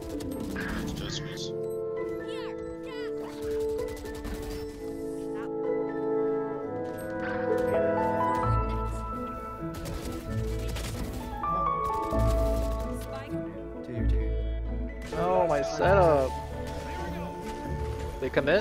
It's just me. Oh, my setup. They commit?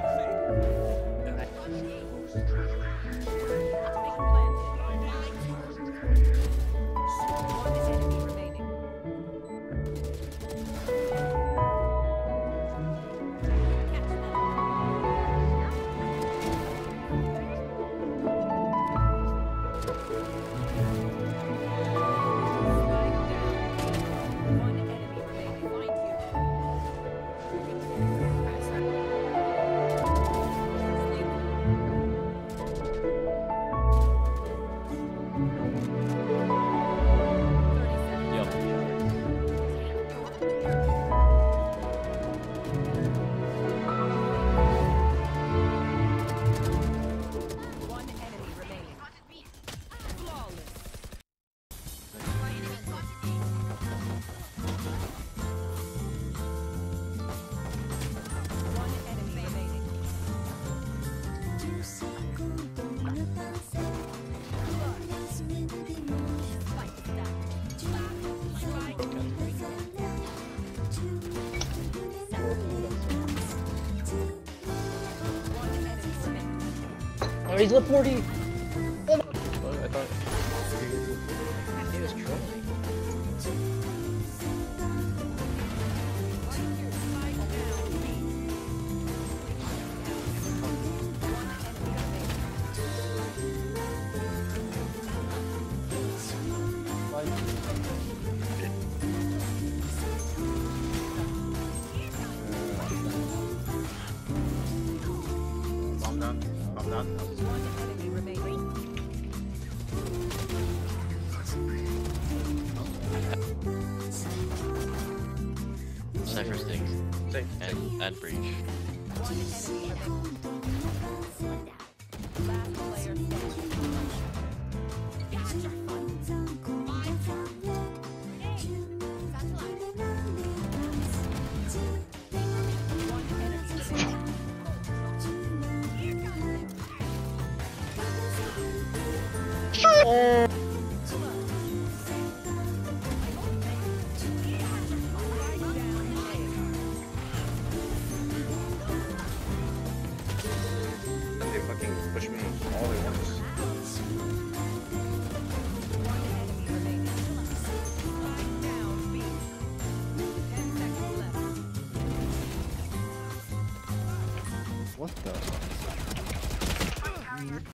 Oh, he's lit 40! I thought he was trolling. I'm done. I'm done. Cypher sticks Safe. and breach. Oh. They fucking push me all at once. What the?